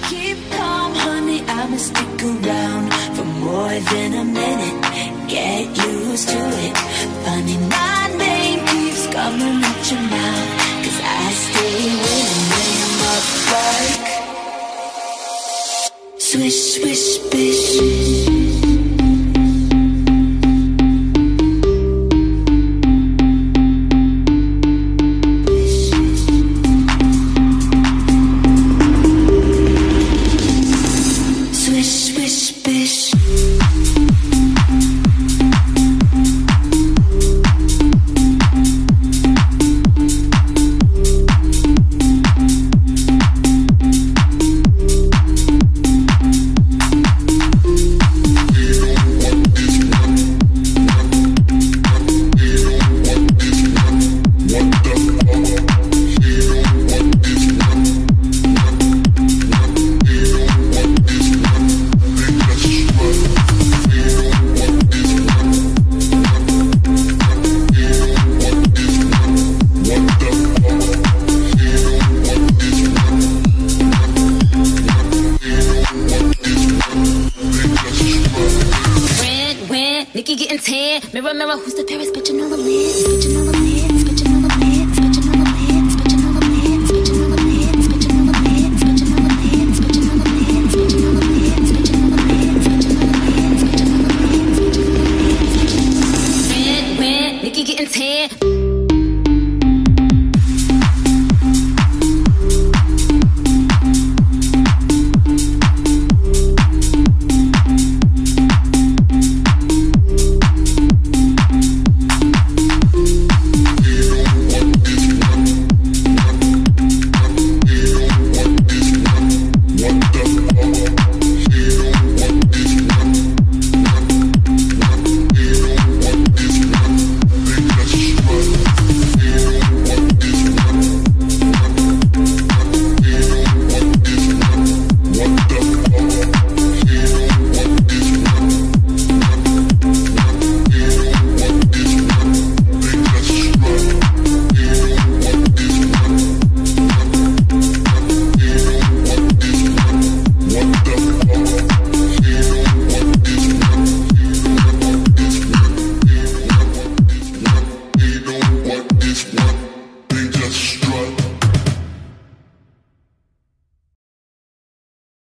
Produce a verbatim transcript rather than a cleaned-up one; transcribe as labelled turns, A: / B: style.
A: keep calm, honey, I'ma stick around for more than a minute. Get used to it. Funny, my name keeps coming out your mouth, 'cause I stay winning when I'm up like swish, swish, bish.
B: Mirror, mirror, who's the fairest bitch in all the land? Bitch in all